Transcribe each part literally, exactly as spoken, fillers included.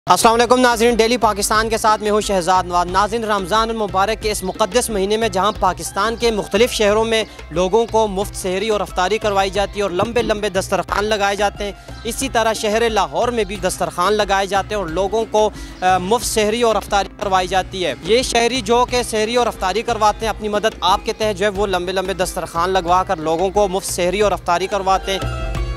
अस्सलाम वालेकुम नाज़रीन, डेली पाकिस्तान के साथ में हूँ शहजाद नवाज। नाज़रीन, रमज़ान मुबारक के इस मुक़द्दस महीने में जहाँ पाकिस्तान के मुख्तलिफ़ शहरों में लोगों को मुफ्त सहरी और अफ्तारी करवाई जाती है और लंबे लंबे दस्तरखान लगाए जाते हैं, इसी तरह शहर लाहौर में भी दस्तरखान लगाए जाते हैं और लोगों को मुफ्त सहरी और अफ्तारी करवाई जाती है। ये शहरी जो कि सहरी और अफ्तारी करवाते हैं, अपनी मदद आपके तहत जो है वो लंबे लंबे दस्तरखान लगवा कर लोगों को मुफ्त सहरी और अफ्तारी करवाते हैं,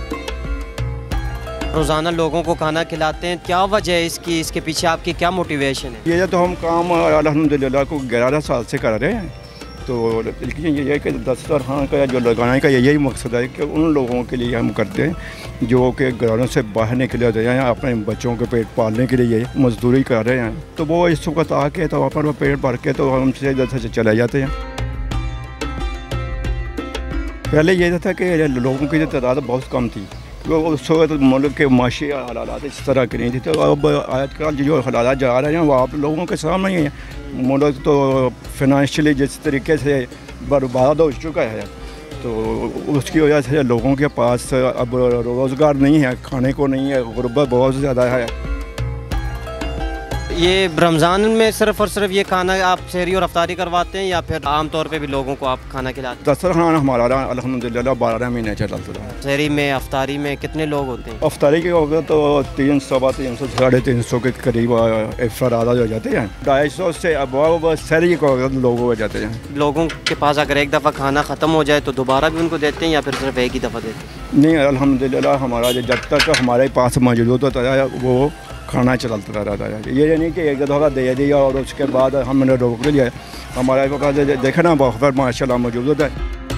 रोज़ाना लोगों को खाना खिलाते हैं। क्या वजह है इसकी, इसके पीछे आपकी क्या मोटिवेशन है? ये तो हम काम अल्हम्दुलिल्लाह को ग्यारह साल से कर रहे हैं, तो लेकिन ये है कि दस्तरखान का जो लगाने का यही मकसद है कि उन लोगों के लिए हम करते हैं जो कि घरों से बाहर निकले होते हैं, अपने बच्चों के पेट पालने के लिए मजदूरी कर रहे हैं, तो वो इस वक्त आके तो अपन पेट भर के तो हमसे इधर से चले जाते हैं। पहले ये था कि लोगों की तादाद बहुत कम थी, वो उस वक्त मुल्क के माशी हालात इस तरह की नहीं थी, तो अब आजकल जो हालात जा रहे हैं वो आप लोगों के सामने ही हैं। मुल्क तो फिनंशियली जिस तरीके से बर्बाद हो चुका है, तो उसकी वजह से लोगों के पास अब रोज़गार नहीं है, खाने को नहीं है, गुर्बत बहुत ज़्यादा है। ये रमज़ान में सिर्फ और सिर्फ ये खाना आप सहरी और अफ्तारी करवाते हैं या फिर आम तौर पे भी लोगों को आप खाना खिलाते हैं? दस्तरखान हमारा अल्हम्दुलिल्लाह बारह महीने चलता है। सहरी में अफ्तारी में कितने लोग होते हैं? अफ्तारी के होगा तो तीन सवा तीन सौ साढ़े तीन सौ के करीब अफराद हो जाते हैं, ढाई सौ से अब सहरी को लोग हो जाते हैं। लोगों के पास अगर एक दफ़ा खाना ख़त्म हो जाए तो दोबारा भी उनको देते हैं या फिर सिर्फ एक ही दफ़ा देते हैं? नहीं, अल्हम्दुलिल्लाह हमारा जब तक हमारे पास मौजूद होता है वो खाना चलता रहता है। ये नहीं कि एक दफ़ा दे दिया और उसके बाद हमने रोक लिया। हमारे पास देखे ना बहुत माशाल्लाह मौजूद है।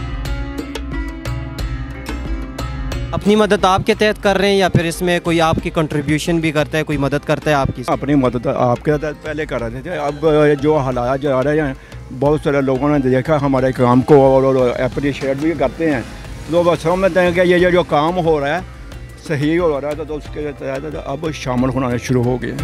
अपनी मदद आपके तहत कर रहे हैं या फिर इसमें कोई आपकी कंट्रीब्यूशन भी करता है, कोई मदद करता है आपकी? अपनी मदद आपके तहत पहले कर रहे थे, अब जो हालात जा रहे हैं बहुत सारे लोगों ने देखा हमारे काम को और अप्रिशिएट भी करते हैं, तो बस समझते हैं कि ये जो काम हो रहा है सही हो रहा है, तो उसके तहत अब शामिल होना शुरू हो गए।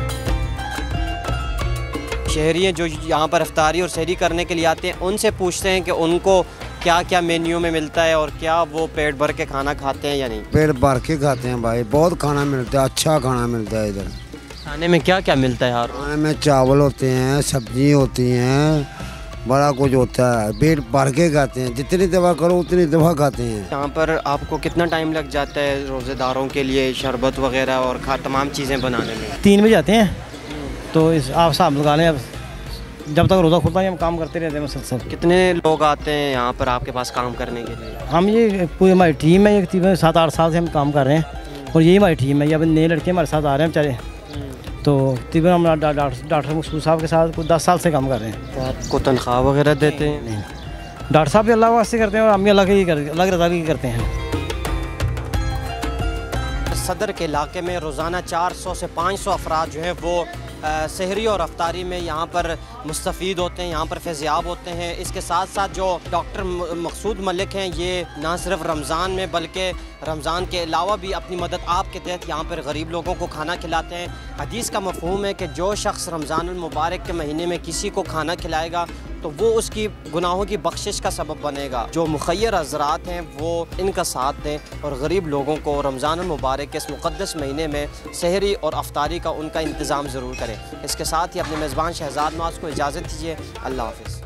शहरी हैं जो यहाँ पर अफ्तारी और सहरी करने के लिए आते हैं, उनसे पूछते हैं कि उनको क्या क्या मेन्यू में मिलता है और क्या वो पेट भर के खाना खाते हैं या नहीं? पेट भर के खाते हैं भाई, बहुत खाना मिलता है, अच्छा खाना मिलता है। इधर खाने में क्या क्या मिलता है यार? खाने में चावल होते हैं, सब्जी होती हैं, बड़ा कुछ होता है, पेट भर के खाते हैं, जितनी दफ़ा करो उतनी दफ़ा खाते हैं। यहाँ पर आपको कितना टाइम लग जाता है रोज़ेदारों के लिए शरबत वगैरह और खा तमाम चीज़ें बनाने में? तीन बजे आते हैं, तो इस आप साहब लगा लें, अब जब तक रोज़ा खुलता है हम काम करते रहते हैं मुसलसल। कितने लोग आते हैं यहाँ पर आपके पास काम करने के लिए? हम ये पूरी हमारी टीम है, एक सात आठ साल से हम काम कर रहे हैं और यही हमारी टीम है। ये अब नए लड़के हमारे साथ आ रहे हैं बेचारे, तो तकरीबन हम डॉक्टर मकसूद साहब के साथ कुछ दस साल से काम कर रहे हैं। तो आपको तनख्वाह वगैरह देते हैं? नहीं, डॉक्टर साहब भी अल्लाह वास्ते करते हैं और हम भी अल्लाह की अल्लाह की रज़ा की करते हैं। सदर के इलाके में रोज़ाना चार सौ से पाँच सौ अफराद जो है वो सहरी और अफ्तारी में यहाँ पर मुस्तफ़ीद होते हैं, यहाँ पर फैज़याब होते हैं। इसके साथ साथ जो डॉक्टर मकसूद मलिक हैं, ये ना सिर्फ रमज़ान में बल्कि रमज़ान के अलावा भी अपनी मदद आपके तहत यहाँ पर गरीब लोगों को खाना खिलाते हैं। हदीस का मफ़हूम है कि जो शख्स रमज़ान मुबारक के महीने में किसी को खाना खिलाएगा तो वो उसकी गुनाहों की बख्शिश का सबब बनेगा। जो मुखय्यर हज़रात हैं वो इनका साथ दें और गरीब लोगों को रमज़ान मुबारक के इस मुक़द्दस महीने में सहरी और अफ्तारी का उनका इंतज़ाम ज़रूर करें। इसके साथ ही अपने मेज़बान शहजाद नवाज़ को इजाज़त दीजिए। अल्लाह हाफ़िज़।